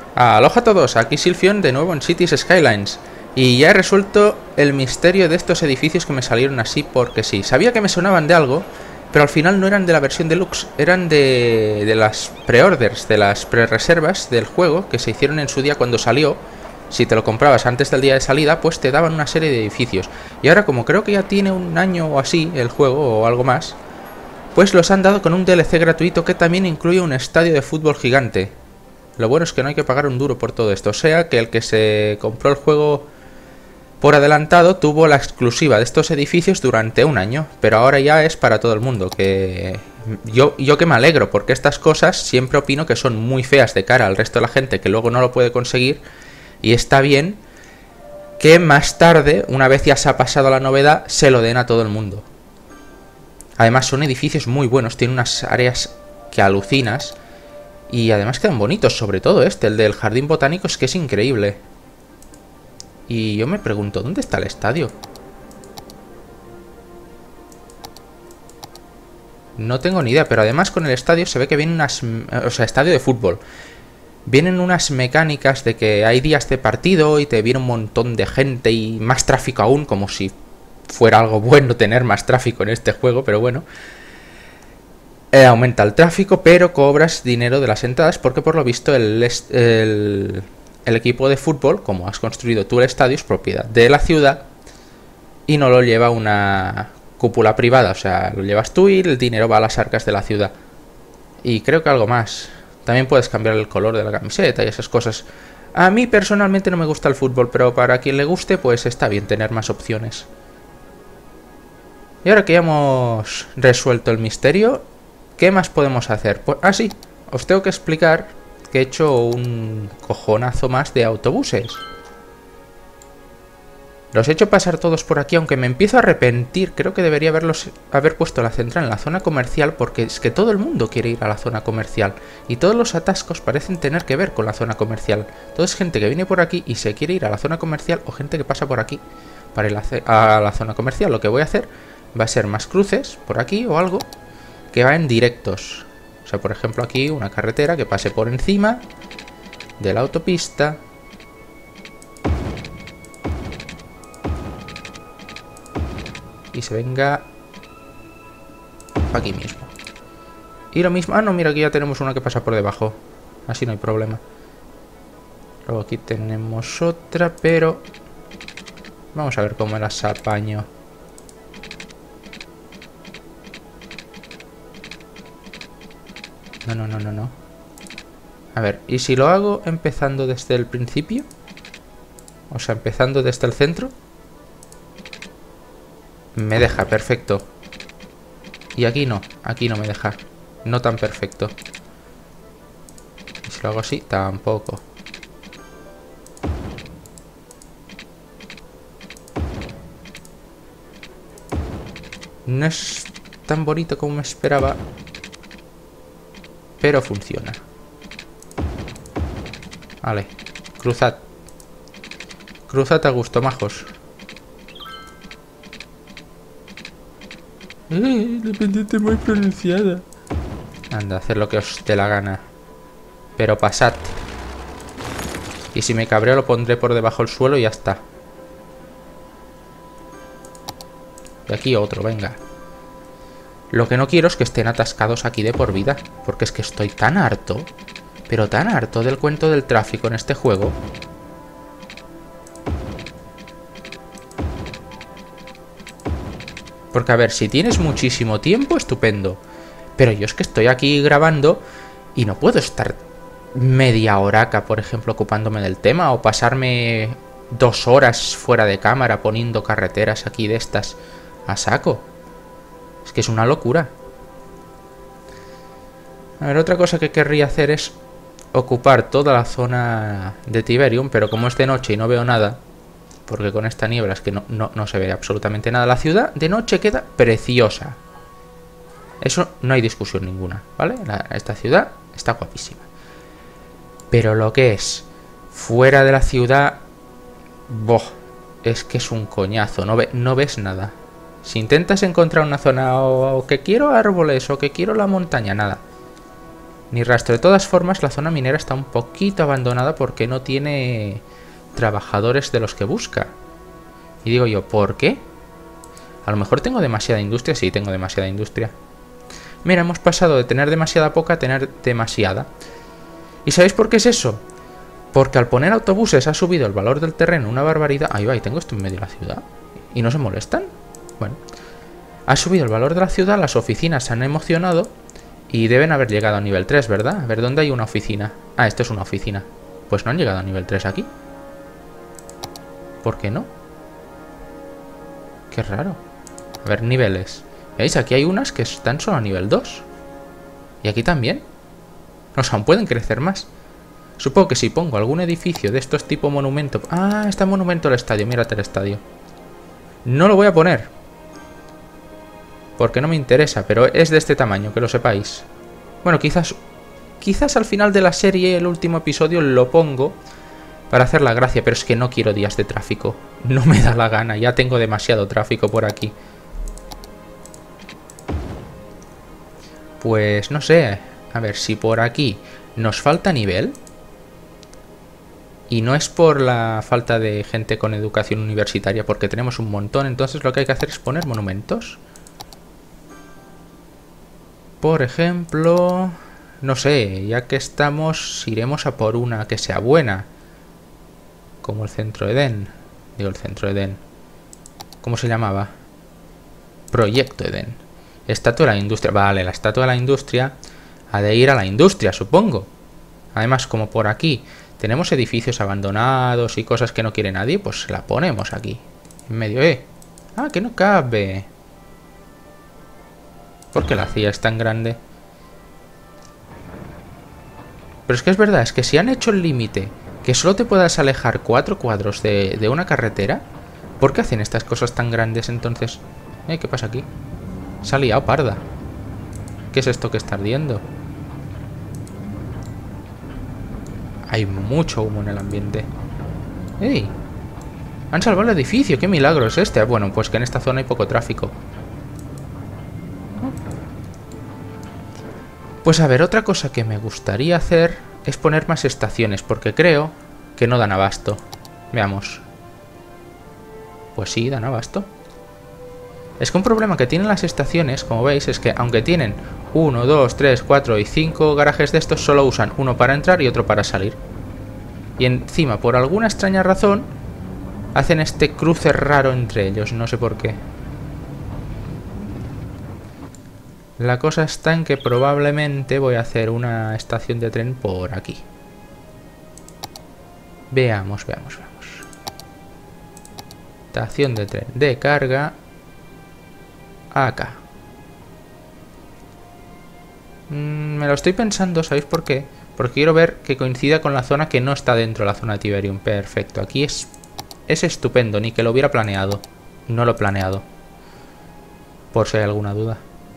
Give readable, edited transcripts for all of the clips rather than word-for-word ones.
Aloha a todos, aquí Silfion de nuevo en Cities Skylines. Y ya he resuelto el misterio de estos edificios que me salieron así porque sí. Sabía que me sonaban de algo, pero al final no eran de la versión deluxe, eran de las pre-orders, de las pre-reservas del juego que se hicieron en su día cuando salió. Si te lo comprabas antes del día de salida, pues te daban una serie de edificios. Y ahora, como creo que ya tiene un año o así el juego o algo más, pues los han dado con un DLC gratuito que también incluye un estadio de fútbol gigante. Lo bueno es que no hay que pagar un duro por todo esto. O sea que el que se compró el juego por adelantado tuvo la exclusiva de estos edificios durante un año. Pero ahora ya es para todo el mundo. Que yo que me alegro, porque estas cosas siempre opino que son muy feas de cara al resto de la gente que luego no lo puede conseguir. Y está bien que más tarde, una vez ya se ha pasado la novedad, se lo den a todo el mundo. Además son edificios muy buenos, tienen unas áreas que alucinas. Y además quedan bonitos, sobre todo este, el del jardín botánico, es que es increíble. Y yo me pregunto, ¿dónde está el estadio? No tengo ni idea, pero además con el estadio se ve que vienen unas... O sea, estadio de fútbol. Vienen unas mecánicas de que hay días de partido y te viene un montón de gente y más tráfico aún, como si fuera algo bueno tener más tráfico en este juego, pero bueno. Aumenta el tráfico, pero cobras dinero de las entradas porque por lo visto el equipo de fútbol, como has construido tú el estadio, es propiedad de la ciudad y no lo lleva una cúpula privada, o sea, lo llevas tú y el dinero va a las arcas de la ciudad. Y creo que algo más. También puedes cambiar el color de la camiseta y esas cosas. A mí personalmente no me gusta el fútbol, pero para quien le guste, pues está bien tener más opciones. Y ahora que ya hemos resuelto el misterio, ¿qué más podemos hacer? Pues, sí, os tengo que explicar que he hecho un cojonazo más de autobuses. Los he hecho pasar todos por aquí, aunque me empiezo a arrepentir. Creo que debería haber puesto la central en la zona comercial, porque es que todo el mundo quiere ir a la zona comercial. Y todos los atascos parecen tener que ver con la zona comercial. Todo es gente que viene por aquí y se quiere ir a la zona comercial, o gente que pasa por aquí para ir a la zona comercial. Lo que voy a hacer va a ser más cruces por aquí o algo que va en directos. O sea, por ejemplo aquí una carretera que pase por encima de la autopista. Y se venga aquí mismo. Y lo mismo... Ah, no, mira, aquí ya tenemos una que pasa por debajo. Así no hay problema. Luego aquí tenemos otra, pero... Vamos a ver cómo las apaño. No. A ver, ¿y si lo hago empezando desde el principio? O sea, empezando desde el centro. Me deja, perfecto. Y aquí no me deja. No tan perfecto. Y si lo hago así, tampoco. No es tan bonito como me esperaba, pero funciona. Vale, cruzad. Cruzad a gusto, majos. La pendiente muy pronunciada. Anda, hacer lo que os dé la gana. Pero pasad. Y si me cabreo lo pondré por debajo del suelo y ya está. Y aquí otro, venga. Lo que no quiero es que estén atascados aquí de por vida. Porque es que estoy tan harto. Pero tan harto del cuento del tráfico en este juego. Porque a ver, si tienes muchísimo tiempo, estupendo. Pero yo es que estoy aquí grabando y no puedo estar media horaca, por ejemplo, ocupándome del tema. O pasarme 2 horas fuera de cámara poniendo carreteras aquí de estas a saco. Es que es una locura. A ver, otra cosa que querría hacer es ocupar toda la zona de Tiberium. Pero como es de noche y no veo nada... Porque con esta niebla es que no se ve absolutamente nada. La ciudad de noche queda preciosa. Eso no hay discusión ninguna, ¿vale? Esta ciudad está guapísima. Pero lo que es fuera de la ciudad... ¡Boh! Es que es un coñazo. No ves nada. Si intentas encontrar una zona o que quiero árboles o que quiero la montaña, nada. Ni rastro. De todas formas, la zona minera está un poquito abandonada porque no tiene trabajadores de los que busca. Y digo yo, ¿por qué? A lo mejor tengo demasiada industria. Sí, tengo demasiada industria. Mira, hemos pasado de tener demasiada poca a tener demasiada. ¿Y sabéis por qué es eso? Porque al poner autobuses ha subido el valor del terreno una barbaridad. Ahí va, y tengo esto en medio de la ciudad. ¿Y no se molestan? Bueno. Ha subido el valor de la ciudad, las oficinas se han emocionado y deben haber llegado a nivel 3, ¿verdad? A ver, ¿dónde hay una oficina? Ah, esto es una oficina. Pues no han llegado a nivel 3 aquí. ¿Por qué no? Qué raro. A ver, niveles. ¿Veis? Aquí hay unas que están solo a nivel 2. Y aquí también. O sea, aún pueden crecer más. Supongo que si pongo algún edificio de estos tipo monumento... Ah, está monumento al estadio. Mírate el estadio. No lo voy a poner. Porque no me interesa, pero es de este tamaño, que lo sepáis. Bueno, quizás al final de la serie, el último episodio, lo pongo para hacer la gracia, pero es que no quiero días de tráfico. No me da la gana, ya tengo demasiado tráfico por aquí. Pues no sé, a ver si por aquí nos falta nivel. Y no es por la falta de gente con educación universitaria, porque tenemos un montón, entonces lo que hay que hacer es poner monumentos. Por ejemplo, no sé, ya que estamos, iremos a por una que sea buena. Como el Centro Edén. Digo, el Centro Edén. ¿Cómo se llamaba? Proyecto Edén. Estatua de la industria. Vale, la estatua de la industria ha de ir a la industria, supongo. Además, como por aquí tenemos edificios abandonados y cosas que no quiere nadie, pues la ponemos aquí. En medio, Ah, que no cabe. ¿Por qué la CIA es tan grande? Pero es que es verdad, es que si han hecho el límite que solo te puedas alejar 4 cuadros de una carretera, ¿por qué hacen estas cosas tan grandes entonces? ¿Qué pasa aquí? Se ha liado parda. ¿Qué es esto que está ardiendo? Hay mucho humo en el ambiente. ¡Ey! Han salvado el edificio, qué milagro es este. Bueno, pues que en esta zona hay poco tráfico. Pues a ver, otra cosa que me gustaría hacer es poner más estaciones, porque creo que no dan abasto. Veamos. Pues sí, dan abasto. Es que un problema que tienen las estaciones, como veis, es que aunque tienen 1, 2, 3, 4 y 5 garajes de estos, solo usan uno para entrar y otro para salir. Y encima, por alguna extraña razón, hacen este cruce raro entre ellos, no sé por qué. La cosa está en que probablemente voy a hacer una estación de tren por aquí. Veamos. Estación de tren de carga. Acá. Me lo estoy pensando, ¿sabéis por qué? Porque quiero ver que coincida con la zona que no está dentro de la zona de Tiberium. Perfecto, aquí es estupendo, ni que lo hubiera planeado. No lo he planeado. Por si hay alguna duda.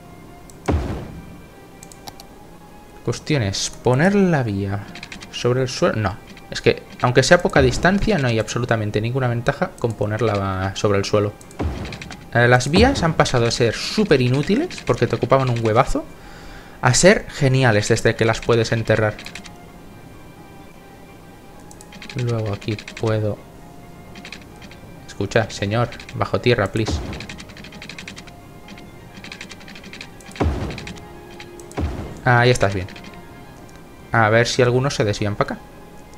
Cuestión es poner la vía sobre el suelo. No, es que aunque sea poca distancia, no hay absolutamente ninguna ventaja con ponerla sobre el suelo. Las vías han pasado a ser súper inútiles porque te ocupaban un huevazo, a ser geniales desde que las puedes enterrar. Luego aquí puedo... Escucha, señor, bajo tierra, please. Ahí estás bien. A ver si algunos se desvían para acá.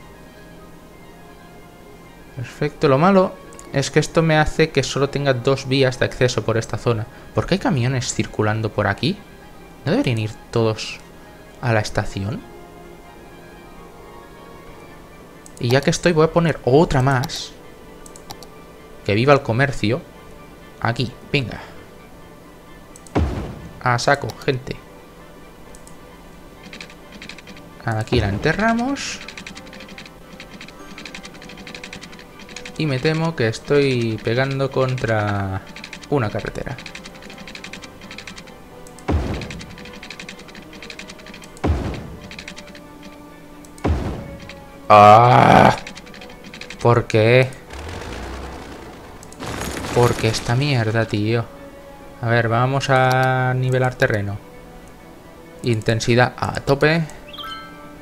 Perfecto, lo malo es que esto me hace que solo tenga 2 vías de acceso por esta zona. ¿Por qué hay camiones circulando por aquí? ¿No deberían ir todos a la estación? Y ya que estoy voy a poner otra más. Que viva el comercio. Aquí, venga. A saco, gente. Aquí la enterramos. Y me temo que estoy pegando contra una carretera. ¡Ah! ¿Por qué? ¿Por qué esta mierda, tío? A ver, vamos a nivelar terreno. Intensidad a tope.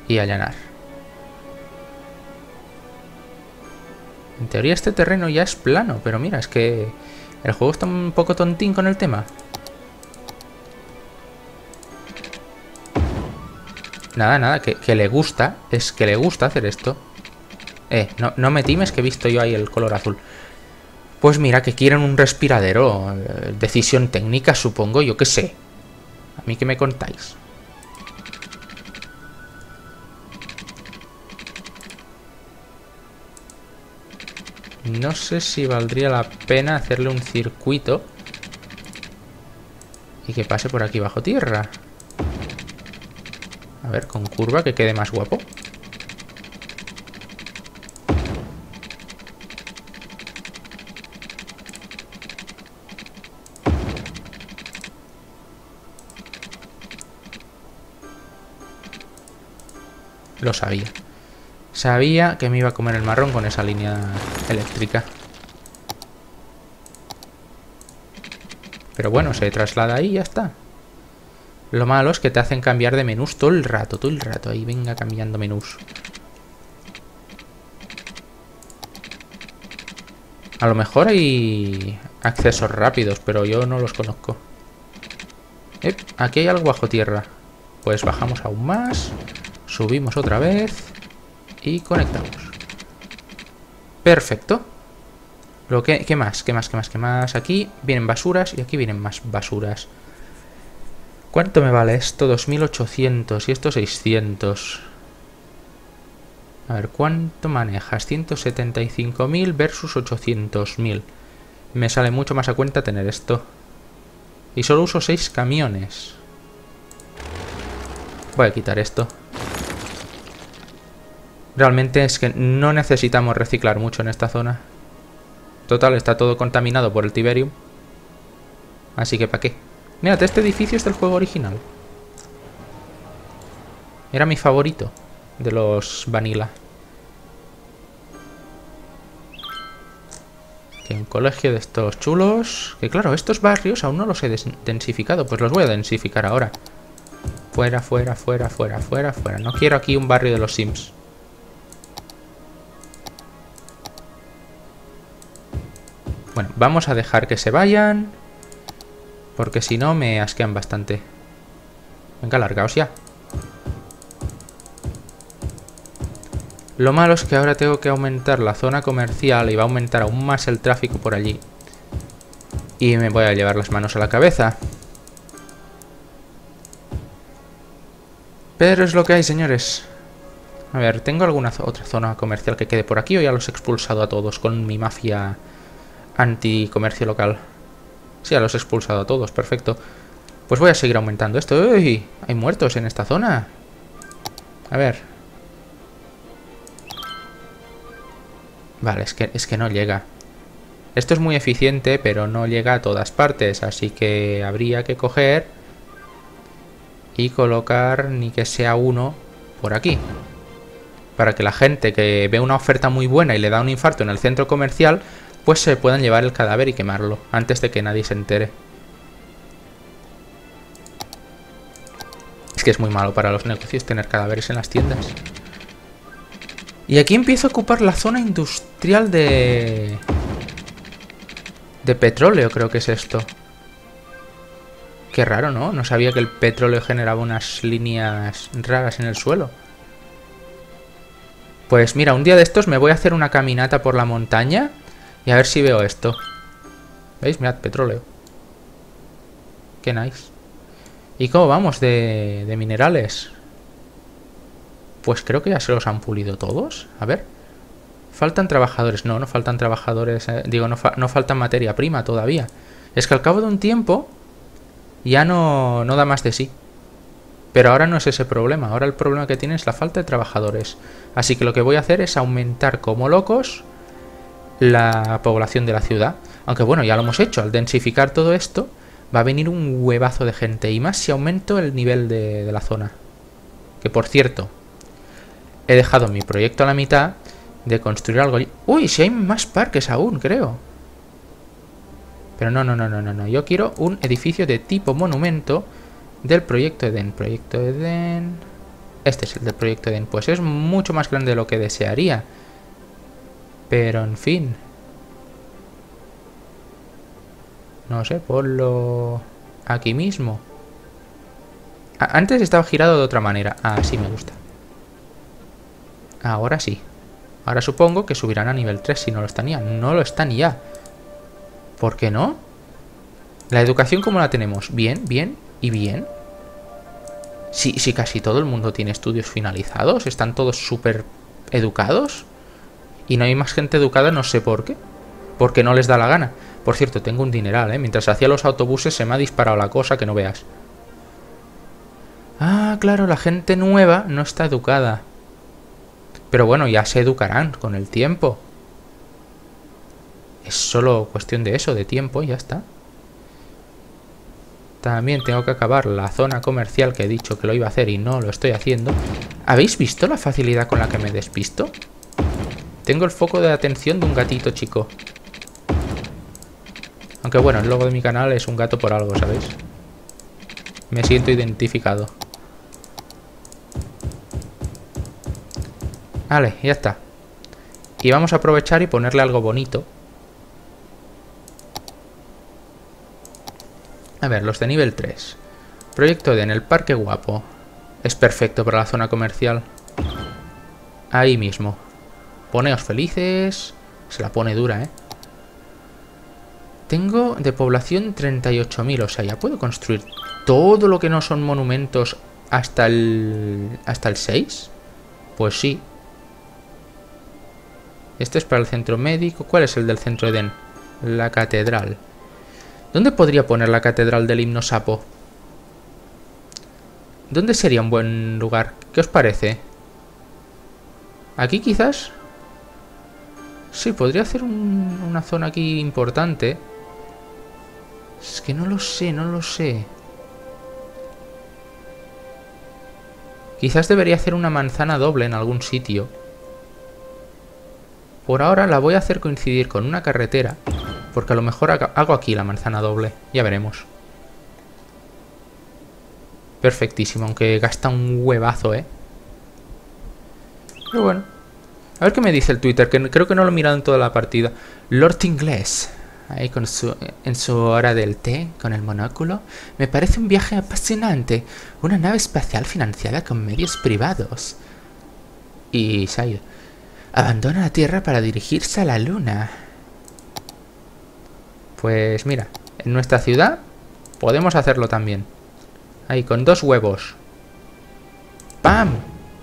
Y allanar. En teoría este terreno ya es plano, pero mira, es que el juego está un poco tontín con el tema. Nada, nada, que le gusta, es que le gusta hacer esto. No me times que he visto yo ahí el color azul. Pues mira, que quieren un respiradero. Decisión técnica, supongo, yo qué sé. ¿A mí qué me contáis? No sé si valdría la pena hacerle un circuito y que pase por aquí bajo tierra. A ver, con curva que quede más guapo. Lo sabía. Sabía que me iba a comer el marrón con esa línea eléctrica. Pero bueno, se traslada ahí y ya está. Lo malo es que te hacen cambiar de menús todo el rato, Ahí venga cambiando menús. A lo mejor hay accesos rápidos, pero yo no los conozco. Aquí hay algo bajo tierra. Pues bajamos aún más. Subimos otra vez. Y conectamos. Perfecto. ¿Qué más? ¿Qué más? Aquí vienen basuras y aquí vienen más basuras. ¿Cuánto me vale esto? 2800 y esto 600. A ver, ¿cuánto manejas? 175.000 versus 800.000. Me sale mucho más a cuenta tener esto. Y solo uso 6 camiones. Voy a quitar esto. Realmente es que no necesitamos reciclar mucho en esta zona. Total, está todo contaminado por el Tiberium. Así que ¿para qué? Mírate, este edificio es del juego original. Era mi favorito de los Vanilla. Que un colegio de estos chulos. Que claro, estos barrios aún no los he densificado. Pues los voy a densificar ahora. Fuera, fuera, fuera, fuera, fuera, fuera. No quiero aquí un barrio de los Sims. Bueno, vamos a dejar que se vayan. Porque si no me asquean bastante. Venga, largaos ya. Lo malo es que ahora tengo que aumentar la zona comercial y va a aumentar aún más el tráfico por allí. Y me voy a llevar las manos a la cabeza. Pero es lo que hay, señores. A ver, ¿tengo alguna otra zona comercial que quede por aquí o ya los he expulsado a todos con mi mafia anti-comercio local? Sí, ya los he expulsado a todos, perfecto. Pues voy a seguir aumentando esto. ¡Uy! Hay muertos en esta zona. A ver. Vale, es que no llega. Esto es muy eficiente, pero no llega a todas partes. Así que habría que coger y colocar ni que sea uno por aquí. Para que la gente que ve una oferta muy buena y le da un infarto en el centro comercial, pues se puedan llevar el cadáver y quemarlo antes de que nadie se entere. Es que es muy malo para los negocios tener cadáveres en las tiendas. Y aquí empiezo a ocupar la zona industrial de petróleo, creo que es esto. Qué raro, ¿no? No sabía que el petróleo generaba unas líneas raras en el suelo. Pues mira, un día de estos me voy a hacer una caminata por la montaña y a ver si veo esto. ¿Veis? Mirad, petróleo. Qué nice. ¿Y cómo vamos de minerales? Pues creo que ya se los han pulido todos. A ver. ¿Faltan trabajadores? No, no faltan trabajadores. Digo, no faltan materia prima todavía. Es que al cabo de un tiempo ya no da más de sí. Pero ahora no es ese problema. Ahora el problema que tiene es la falta de trabajadores. Así que lo que voy a hacer es aumentar como locos la población de la ciudad. Aunque bueno, ya lo hemos hecho. Al densificar todo esto va a venir un huevazo de gente. Y más si aumento el nivel de la zona. Que por cierto, he dejado mi proyecto a la mitad de construir algo allí. Uy, si hay más parques aún, creo. Pero no. Yo quiero un edificio de tipo monumento del proyecto Eden. Proyecto Eden. Este es el del proyecto Eden. Pues es mucho más grande de lo que desearía. Pero, en fin. No sé, ponlo aquí mismo. Antes estaba girado de otra manera. Ah, sí me gusta. Ahora sí. Ahora supongo que subirán a nivel 3 si no lo están ya. No lo están ya. ¿Por qué no? La educación, ¿cómo la tenemos? Bien, bien y bien. Sí, casi todo el mundo tiene estudios finalizados. Están todos súper educados. Y no hay más gente educada, no sé por qué. Porque no les da la gana. Por cierto, tengo un dineral, ¿eh? Mientras hacía los autobuses se me ha disparado la cosa que no veas. Ah, claro, la gente nueva no está educada. Pero bueno, ya se educarán con el tiempo. Es solo cuestión de eso, de tiempo y ya está. También tengo que acabar la zona comercial que he dicho que lo iba a hacer y no lo estoy haciendo. ¿Habéis visto la facilidad con la que me despisto? Tengo el foco de atención de un gatito chico. Aunque bueno, el logo de mi canal es un gato por algo, ¿sabéis? Me siento identificado. Vale, ya está. Y vamos a aprovechar y ponerle algo bonito. A ver, los de nivel 3. Proyecto Eden, el Parque Guapo. Es perfecto para la zona comercial. Ahí mismo. Poneos felices. Se la pone dura, ¿eh? Tengo de población 38.000. O sea, ya puedo construir todo lo que no son monumentos hasta el 6. Pues sí. Este es para el centro médico. ¿Cuál es el del centro Eden? La catedral. ¿Dónde podría poner la catedral del himno sapo? ¿Dónde sería un buen lugar? ¿Qué os parece? ¿Aquí quizás? Sí, podría hacer una zona aquí importante. Es que no lo sé, no lo sé. Quizás debería hacer una manzana doble en algún sitio. Por ahora la voy a hacer coincidir con una carretera. Porque a lo mejor hago aquí la manzana doble. Ya veremos. Perfectísimo, aunque gasta un huevazo, ¿eh? Pero bueno. A ver qué me dice el Twitter, que creo que no lo he mirado en toda la partida. Lord Inglés. Ahí en su hora del té, con el monóculo. Me parece un viaje apasionante. Una nave espacial financiada con medios privados. Y se ha ido. Abandona la Tierra para dirigirse a la Luna. Pues mira, en nuestra ciudad podemos hacerlo también. Ahí, con 2 huevos. ¡Pam!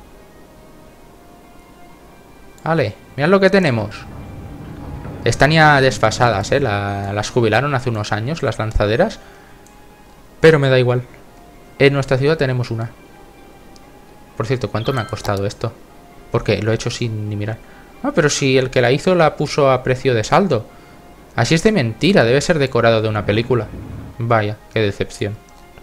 Vale, mirad lo que tenemos. Están ya desfasadas, ¿eh? Las jubilaron hace unos años, las lanzaderas. Pero me da igual. En nuestra ciudad tenemos una. Por cierto, ¿cuánto me ha costado esto? Porque lo he hecho sin ni mirar. Ah, pero si el que la hizo la puso a precio de saldo. Así es de mentira, debe ser decorado de una película. Vaya, qué decepción.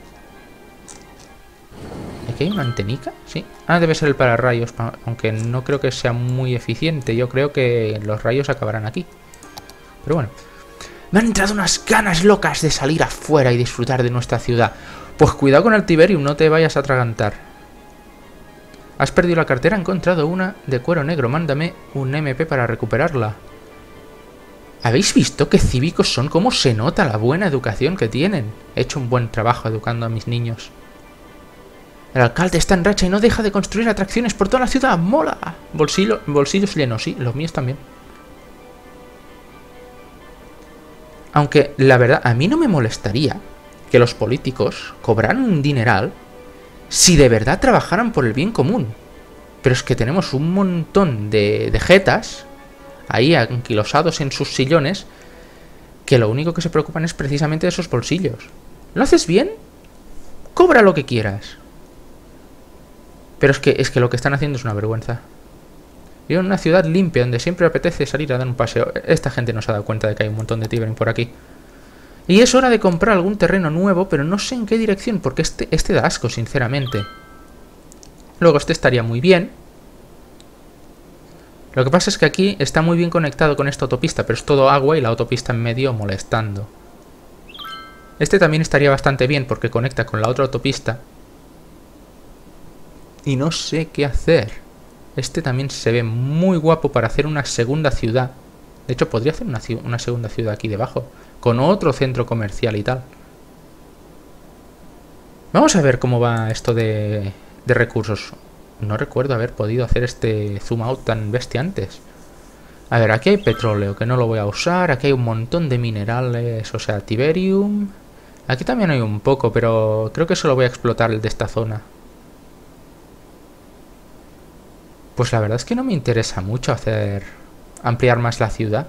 ¿Aquí hay una antenica? Sí. Ah, debe ser el pararrayos, aunque no creo que sea muy eficiente. Yo creo que los rayos acabarán aquí. Pero bueno. Me han entrado unas ganas locas de salir afuera y disfrutar de nuestra ciudad. Pues cuidado con el Tiberium, no te vayas a atragantar. Has perdido la cartera, he encontrado una de cuero negro. Mándame un MP para recuperarla. ¿Habéis visto qué cívicos son? ¿Cómo se nota la buena educación que tienen? He hecho un buen trabajo educando a mis niños. El alcalde está en racha y no deja de construir atracciones por toda la ciudad. ¡Mola! Bolsillos llenos, sí, los míos también. Aunque, la verdad, a mí no me molestaría que los políticos cobraran un dineral si de verdad trabajaran por el bien común. Pero es que tenemos un montón de jetas ahí anquilosados en sus sillones que lo único que se preocupan es precisamente de esos bolsillos. ¿Lo haces bien? Cobra lo que quieras. Pero es que lo que están haciendo es una vergüenza. Vivo en una ciudad limpia donde siempre apetece salir a dar un paseo. Esta gente no se ha dado cuenta de que hay un montón de Tiberium por aquí. Y es hora de comprar algún terreno nuevo, pero no sé en qué dirección, porque este da asco, sinceramente. Luego este estaría muy bien. Lo que pasa es que aquí está muy bien conectado con esta autopista, pero es todo agua y la autopista en medio molestando. Este también estaría bastante bien porque conecta con la otra autopista. y no sé qué hacer. Este también se ve muy guapo para hacer una segunda ciudad. De hecho, podría hacer una segunda ciudad aquí debajo, con otro centro comercial y tal. Vamos a ver cómo va esto de recursos. No recuerdo haber podido hacer este zoom out tan bestia antes. A ver, aquí hay petróleo, que no lo voy a usar. Aquí hay un montón de minerales, o sea, tiberium. Aquí también hay un poco, pero creo que solo voy a explotar el de esta zona. Pues la verdad es que no me interesa mucho ampliar más la ciudad.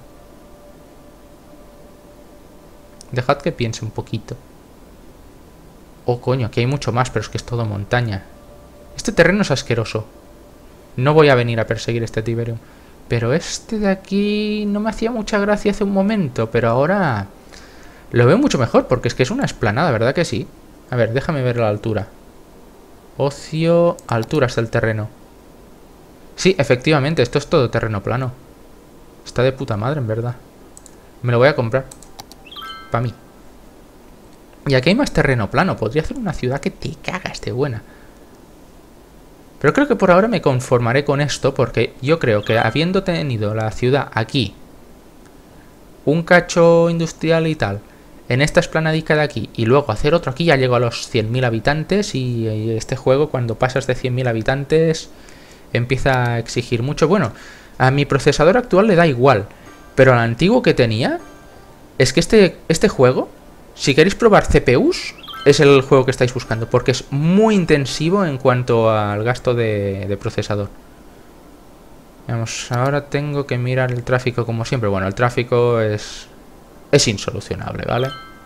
Dejad que piense un poquito. Oh, coño, aquí hay mucho más, pero es que es todo montaña. Este terreno es asqueroso. No voy a venir a perseguir este tiberium. Pero este de aquí no me hacía mucha gracia hace un momento, pero ahora lo veo mucho mejor, porque es que es una explanada, ¿verdad que sí? A ver, déjame ver la altura. Ocio, alturas del terreno. Sí, efectivamente, esto es todo terreno plano. Está de puta madre, en verdad. Me lo voy a comprar. Para mí. Y aquí hay más terreno plano. Podría hacer una ciudad que te cagas de buena. Pero creo que por ahora me conformaré con esto, porque yo creo que habiendo tenido la ciudad aquí, un cacho industrial y tal, en esta explanadica de aquí, y luego hacer otro aquí, ya llego a los 100.000 habitantes, y este juego cuando pasas de 100.000 habitantes empieza a exigir mucho. Bueno, a mi procesador actual le da igual, pero al antiguo que tenía, es que este juego, si queréis probar CPUs, es el juego que estáis buscando, porque es muy intensivo en cuanto al gasto de procesador. Vamos, ahora tengo que mirar el tráfico como siempre. Bueno, el tráfico es insolucionable, ¿vale?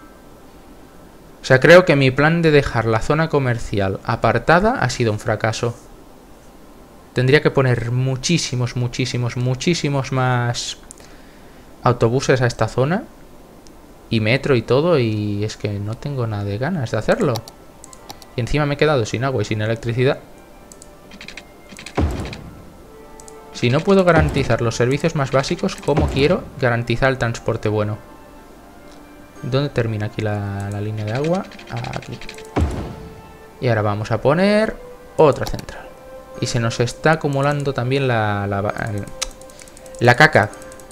O sea, creo que mi plan de dejar la zona comercial apartada ha sido un fracaso. Tendría que poner muchísimos más autobuses a esta zona. Y metro y todo, y es que no tengo nada de ganas de hacerlo. Y encima me he quedado sin agua y sin electricidad. Si no puedo garantizar los servicios más básicos, ¿cómo quiero garantizar el transporte bueno? ¿Dónde termina aquí la línea de agua? Aquí. Y ahora vamos a poner otra central. Y se nos está acumulando también la caca.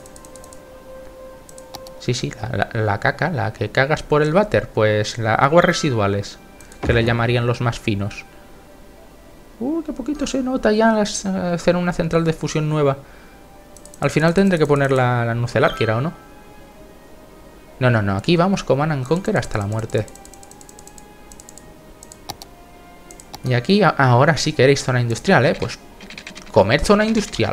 Sí, la caca, la que cagas por el váter. Pues las aguas residuales, que le llamarían los más finos. Qué poquito se nota ya hacer una central de fusión nueva. Al final tendré que poner la nucelar, quiera o no. No, aquí vamos Command and Conquer hasta la muerte. Y aquí ahora sí queréis zona industrial, ¿eh? Pues comer zona industrial.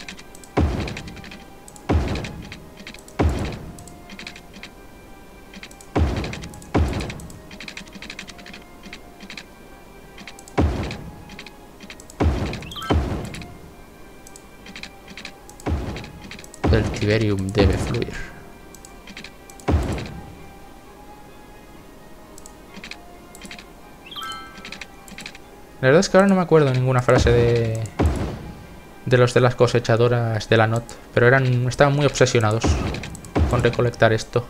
El tiberium debe fluir. La verdad es que ahora no me acuerdo ninguna frase de los de las cosechadoras de la NOT, pero estaban muy obsesionados con recolectar esto.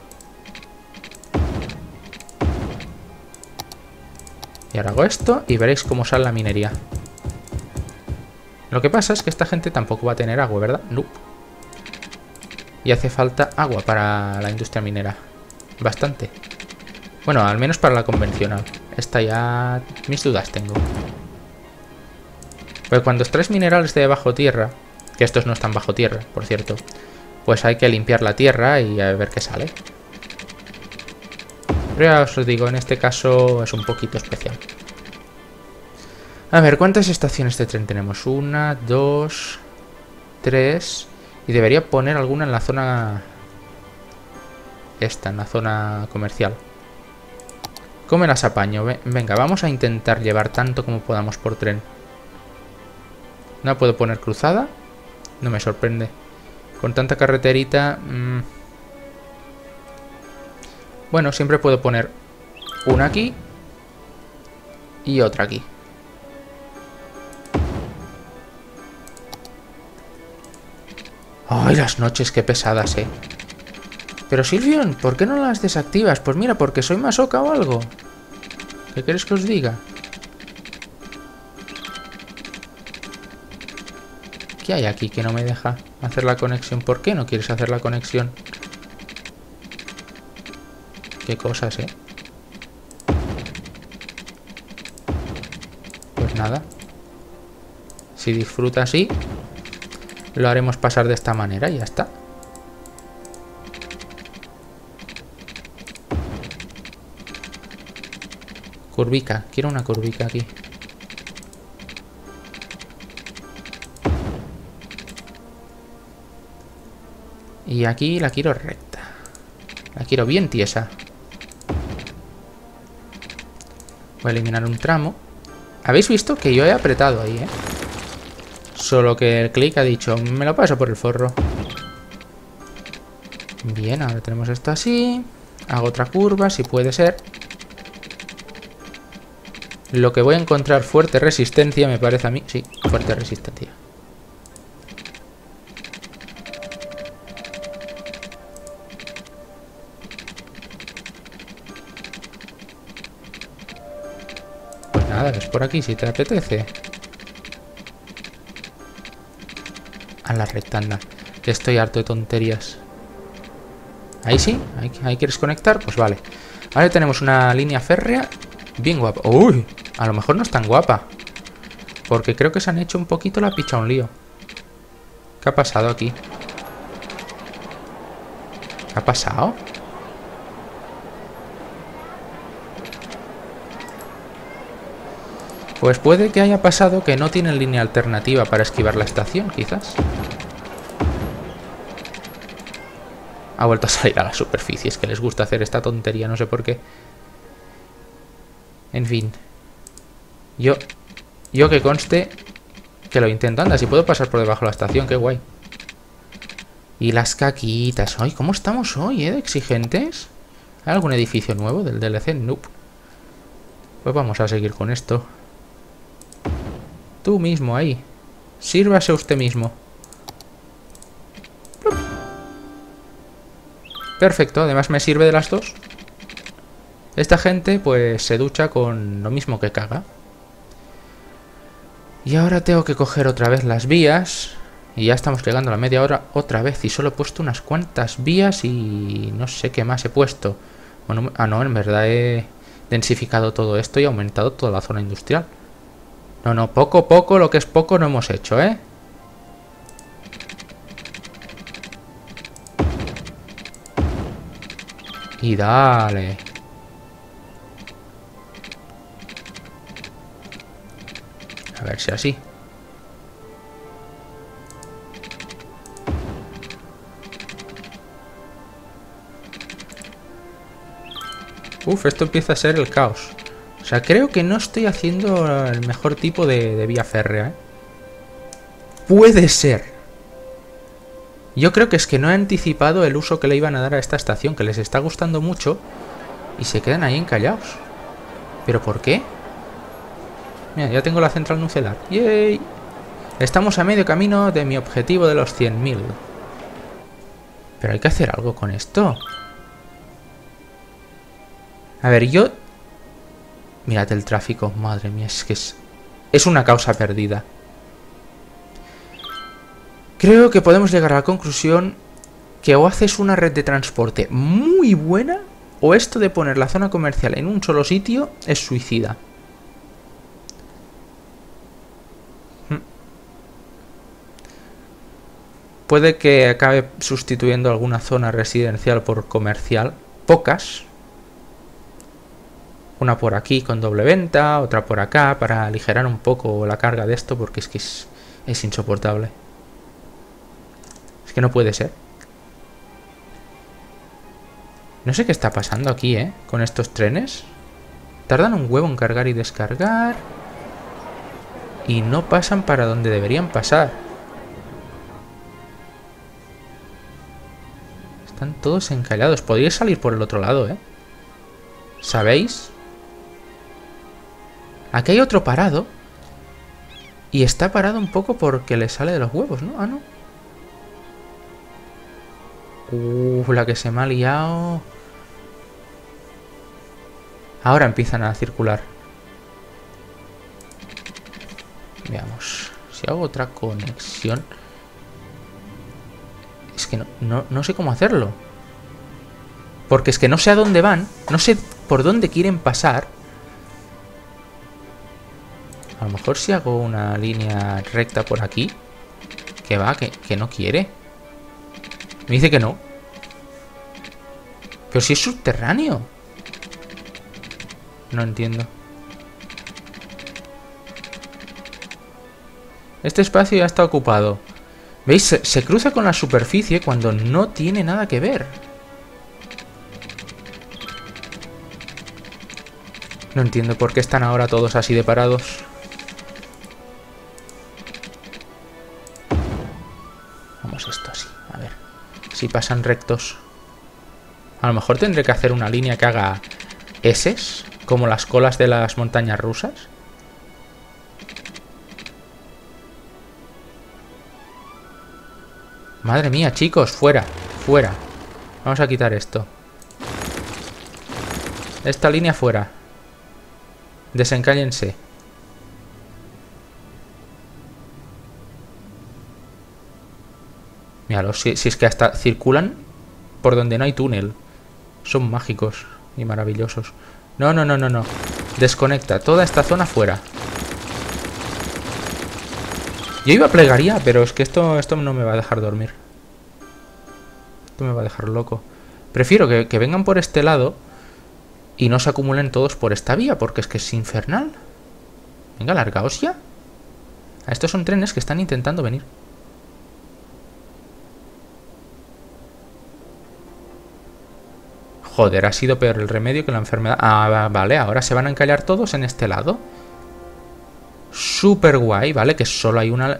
Y ahora hago esto y veréis cómo sale la minería. Lo que pasa es que esta gente tampoco va a tener agua, ¿verdad? No. Y hace falta agua para la industria minera. Bastante. Bueno, al menos para la convencional. Esta ya... mis dudas tengo. Pues cuando extraes minerales de bajo tierra, que estos no están bajo tierra, por cierto, pues hay que limpiar la tierra y a ver qué sale. Pero ya os lo digo, en este caso es un poquito especial. A ver, ¿cuántas estaciones de tren tenemos? 1, 2, 3... Y debería poner alguna en la zona... en la zona comercial. ¿Cómo me las apaño? Venga, vamos a intentar llevar tanto como podamos por tren. No puedo poner cruzada. No me sorprende. Con tanta carreterita... Bueno, siempre puedo poner una aquí y otra aquí. ¡Ay, las noches qué pesadas, eh! Pero Silvion, ¿por qué no las desactivas? Pues mira, porque soy masoca o algo. ¿Qué queréis que os diga? ¿Qué hay aquí que no me deja hacer la conexión? ¿Por qué no quieres hacer la conexión? Qué cosas, ¿eh? Pues nada. Si disfruta así, lo haremos pasar de esta manera y ya está. Curvica. Quiero una curvica aquí. Y aquí la quiero recta. La quiero bien tiesa. Voy a eliminar un tramo. ¿Habéis visto que yo he apretado ahí, eh? Solo que el clic ha dicho, me lo paso por el forro. Bien, ahora tenemos esto así. Hago otra curva, si puede ser. Lo que voy a encontrar fuerte resistencia, me parece a mí. Sí, fuerte resistencia. Pues nada, ves por aquí si te apetece. A la rectanda. Que estoy harto de tonterías. Ahí sí, ahí quieres conectar, pues vale. Ahora tenemos una línea férrea bien guapa. ¡Uy! A lo mejor no es tan guapa. Porque creo que se han hecho un poquito la picha a un lío. ¿Qué ha pasado aquí? ¿Qué ha pasado? Pues puede que haya pasado que no tienen línea alternativa para esquivar la estación, quizás. Ha vuelto a salir a la superficie. Es que les gusta hacer esta tontería, no sé por qué. En fin. Yo que conste que lo intento. Anda, si puedo pasar por debajo de la estación, qué guay. Y las caquitas. Ay, ¿cómo estamos hoy, de exigentes? ¿Hay algún edificio nuevo del DLC? Nope. Pues vamos a seguir con esto. Tú mismo ahí. Sírvase usted mismo. Perfecto, además me sirve de las dos. Esta gente pues se ducha con lo mismo que caga. Y ahora tengo que coger otra vez las vías. Y ya estamos llegando a la media hora otra vez. Y solo he puesto unas cuantas vías y no sé qué más he puesto. Bueno, no, en verdad he densificado todo esto y aumentado toda la zona industrial. No, poco, lo que es poco no hemos hecho, ¿eh? Y dale. A ver si así. Uf, esto empieza a ser el caos. O sea, creo que no estoy haciendo el mejor tipo de vía férrea, ¿eh? Puede ser. Yo creo que es que no he anticipado el uso que le iban a dar a esta estación, que les está gustando mucho, y se quedan ahí encallados. ¿Pero por qué? Mira, ya tengo la central nuclear. ¡Yay! Estamos a medio camino de mi objetivo de los 100.000. Pero hay que hacer algo con esto. A ver, yo... Mirad el tráfico. Madre mía, es que es una causa perdida. Creo que podemos llegar a la conclusión que o haces una red de transporte muy buena, o esto de poner la zona comercial en un solo sitio es suicida. Puede que acabe sustituyendo alguna zona residencial por comercial. Pocas. Una por aquí con doble venta, otra por acá para aligerar un poco la carga de esto, porque es que es insoportable. Es que no puede ser. No sé qué está pasando aquí, con estos trenes. Tardan un huevo en cargar y descargar. Y no pasan para donde deberían pasar. Están todos encallados. Podríais salir por el otro lado, ¿sabéis? Aquí hay otro parado. Y está parado un poco porque le sale de los huevos, ¿no? Ah, no. La que se me ha liado. Ahora empiezan a circular. Veamos Si hago otra conexión... Es que no sé cómo hacerlo. Porque es que no sé a dónde van. No sé por dónde quieren pasar. A lo mejor si hago una línea recta por aquí. Que va, que no quiere. Me dice que no. Pero si es subterráneo. No entiendo. Este espacio ya está ocupado. ¿Veis? Se cruza con la superficie cuando no tiene nada que ver. No entiendo por qué están ahora todos así de parados. Vamos esto así, a ver. Si pasan rectos. A lo mejor tendré que hacer una línea que haga S's, como las colas de las montañas rusas. Madre mía, chicos, fuera, fuera. Vamos a quitar esto. Esta línea fuera. Desencállense. Míralo, si es que hasta circulan por donde no hay túnel. Son mágicos y maravillosos. No. Desconecta toda esta zona fuera. Yo iba a plegaría, pero es que esto no me va a dejar dormir. Esto me va a dejar loco. Prefiero que vengan por este lado y no se acumulen todos por esta vía, porque es que es infernal. Venga, largaos ya. Estos son trenes que están intentando venir. Joder, ha sido peor el remedio que la enfermedad. Ah, vale, ahora se van a encallar todos en este lado. Súper guay, ¿vale? Que solo hay una...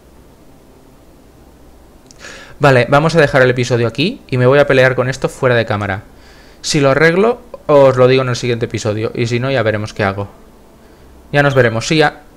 Vale, vamos a dejar el episodio aquí y me voy a pelear con esto fuera de cámara. Si lo arreglo, os lo digo en el siguiente episodio. Y si no, ya veremos qué hago. Ya nos veremos. Sí, ya.